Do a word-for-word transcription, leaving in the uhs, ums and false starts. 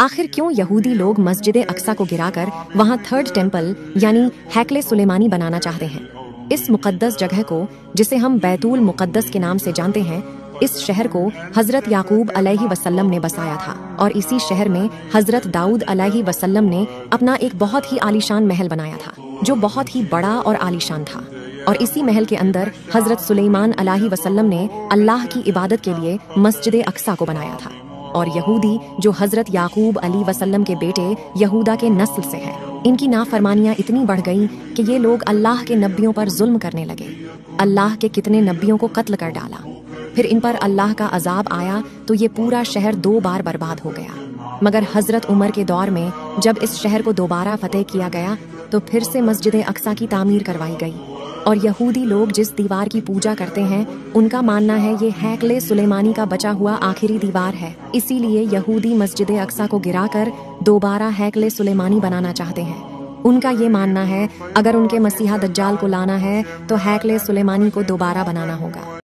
आखिर क्यों यहूदी लोग मस्जिद अक्सा को गिराकर वहां थर्ड टेम्पल यानी हैकले सुलेमानी बनाना चाहते हैं। इस मुकद्दस जगह को, जिसे हम बैतुल मुकद्दस के नाम से जानते हैं, इस शहर को हजरत याकूब अलैहि वसल्लम ने बसाया था और इसी शहर में हजरत दाऊद अलैहि वसल्लम ने अपना एक बहुत ही आलीशान महल बनाया था जो बहुत ही बड़ा और आलीशान था। और इसी महल के अंदर हजरत सुलेमान अलैहि वसल्लम ने अल्लाह की इबादत के लिए मस्जिद अक्सा को बनाया था। और यहूदी जो हजरत याकूब अली वसल्लम के बेटे यहूदा के नस्ल से है, इनकी नाफरमानियां इतनी बढ़ गईं कि ये लोग अल्लाह के नबियों पर जुल्म करने लगे। अल्लाह के कितने नबियों को कत्ल कर डाला। फिर इन पर अल्लाह का अजाब आया तो ये पूरा शहर दो बार बर्बाद हो गया। मगर हजरत उमर के दौर में जब इस शहर को दोबारा फतेह किया गया तो फिर से मस्जिद अक्सा की तामीर करवाई गई। और यहूदी लोग जिस दीवार की पूजा करते हैं, उनका मानना है ये हैकले सुलेमानी का बचा हुआ आखिरी दीवार है। इसीलिए यहूदी मस्जिद अक्सा को गिराकर दोबारा हैकले सुलेमानी बनाना चाहते हैं। उनका ये मानना है अगर उनके मसीहा दज्जाल को लाना है तो हैकले सुलेमानी को दोबारा बनाना होगा।